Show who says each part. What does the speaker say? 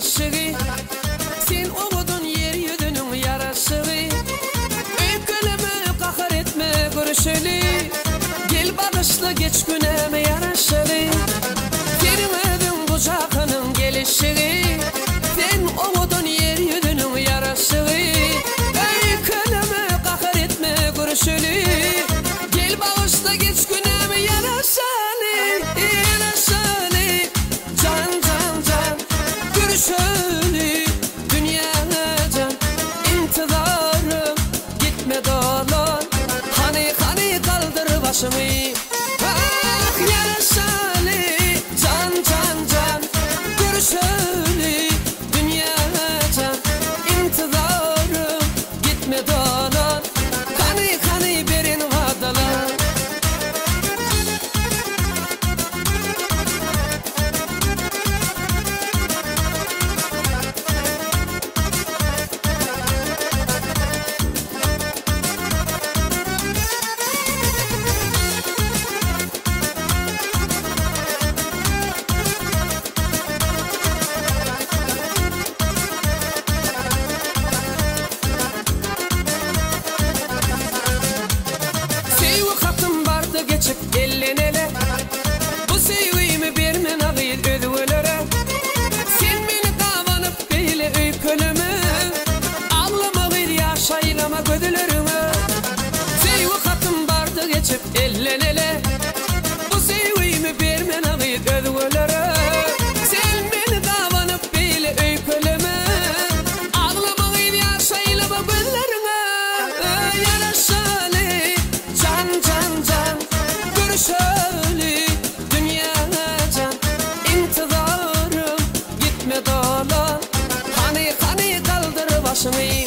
Speaker 1: gelişigi. Sen umudun yeryüzünün yarasıgi. Öykülümü kahır etme görüşeli. Gel bağışla geç güneme yaraşıgi. Senin ödün bucağının gelişigi. Sen umudun yeryüzünün yarasıgi. Öykülümü kahır etme görüşeli. Gel bağışla geç güneme yaraşıgi. Yaraşıgi. Can can can görüşeli. Dünyana can intizarım gitme dolan. Hani kaldır başımı. Ah yaraşıgi. Can can can görüşeli. Dünyana can intizarım gitme dolan. Hani berin vadalan. Geçip ellenele. Bu sevgimi vermen ağır ödülere. Sen beni davanıp beyle öykülümü. Ağlama bir yaşaylama gödülürümü. Sevgi katım vardı geçip ellenele. Bu sevgimi vermen ağır ödülere. Sen beni davanıp beyle öykülümü. Ağlama bir yaşaylama gödülürümü. Yaraşıgi. Can can can görüşeli. Dünyana can intizarım gitme dolan. Hani kaldır başımı.